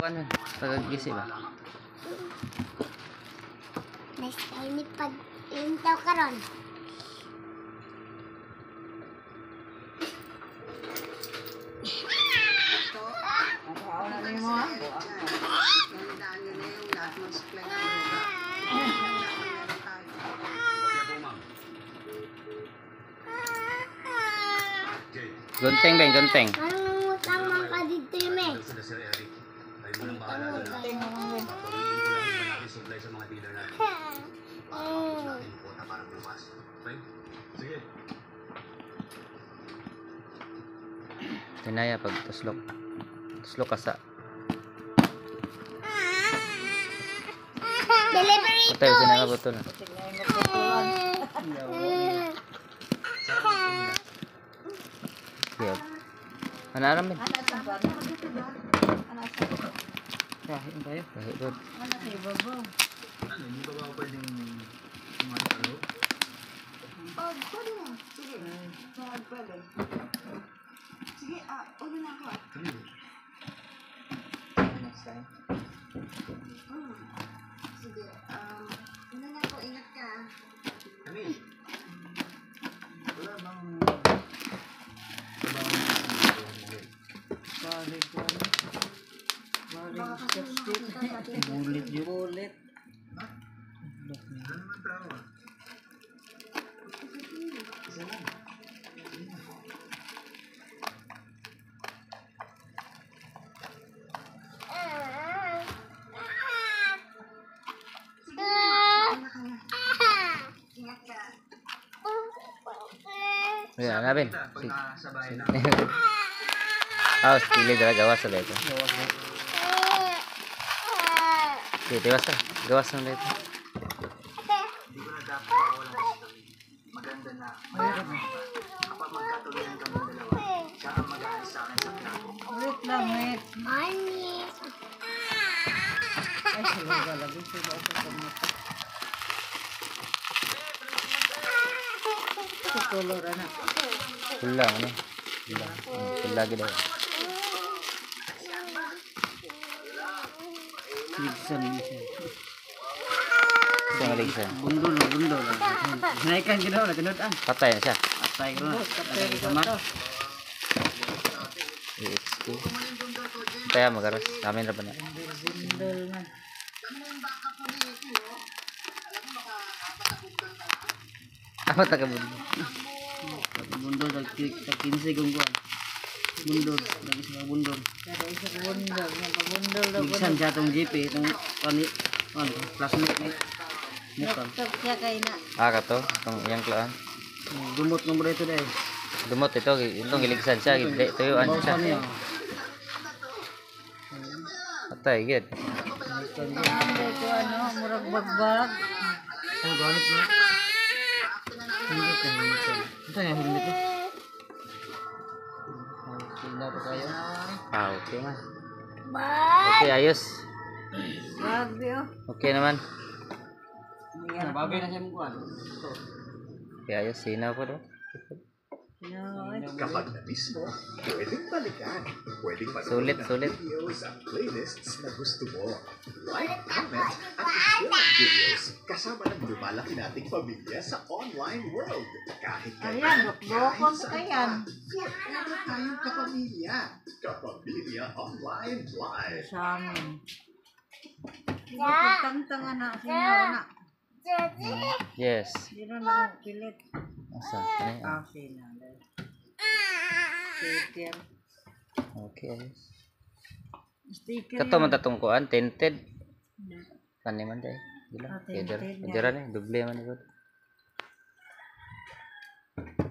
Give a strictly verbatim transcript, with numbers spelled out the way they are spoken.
Ano? Pagagisi ba? Nice kayo ni pag intaw karon. Gunteng ba? Gunteng. Anong nangutang man ka dito me? Tinaya pag tuslok. Tuslok ka sa. Delivery Ito yung sinangabutol. Sige. Ano aram din? Kahit tayo. Kahit doon. Hindi ba ba pwedeng sumatalo? Oh, pwede na. Sige. Mahal pwede. Sige, ah, ulo na ako ah. Hmm. Sige, um, ano na ako, ingat ka. Kami. Wala bang... Balik ko ano? Baka Balik kasi makakita sa atin. bulit yun. Bulit. Ano naman tao ah? Isa lang. Ingat ka. Ayan, hanapin. Sige. Pagka sa bahay na. Ah, pilih dala gawas sa dito. Sige, tiwas ka. Gawas na dito. Hindi ko na dapat kawalan sa maganda na kapag magkatuloyan kami dalawa, siya ang mag-aalis sa akin sa plano. Wait lang, wait. Money. Ay, sila lagi. Sila ako sa kamot. Ito color, anak. Pulang, ano? Pulang. Pulang lagi daw. Ligsan niya siya. Ito nga ligsan. Bundol, no, bundol. Naikan ginawa na, tinudan. Patay na siya. Atay ko na. Atay ko sama. E X P. Kaya magaras. Amin na ba na? Bundol na. Apa tak kabul? Bundol, tag-kinsi kong kuhan. Bundol, lagi sa bundol. Pero isa ko bundol, yung pabundol daw ko. Ligsan siya itong G P, itong pani, ano, plasmate ni. Mukha. Laptop siya kay na. Ah, kato. Itong iyang klaan. Gumot ng bro ito dahil. Dumot ito. Itong giligsan siya. Gide, tuyuan siya. Bawsan niya. Patay, gid. Ano ko ano, murag bagbag. Oh, gamit niya. Hindi ka hindi. Ito yung helmet niya. Tingnan pa tayo. Ah, okay man. Bye. Okay, ayos. Grabe oh. Okay naman. Bagay na siya mong kuhan. Ito. Okay, ayos. Sinaw po do. Kapag na-miss mo, pwedeng balikan. Pwedeng Sulit, manood ng sulit. videos at playlists na gusto mo. Like, comment, at share ang videos kasama ng lumalaki nating pamilya sa online world. Kahit Ayan, bukbukon kahit ko saan yan. pa. Forever tayong kapamilya. Kapamilya Online Live. Sa amin. Ja. Tangtang na, siya na. Jadi. Yes. Di na lang pilit. Asa? Ano yan? Ah, sina. Sticker. Okay, ayos. Sticker Kato man tatong kuan. Tinted. Kani man day. Gila. Ah, Pwede tinted pwede rin eh. Duble man ito.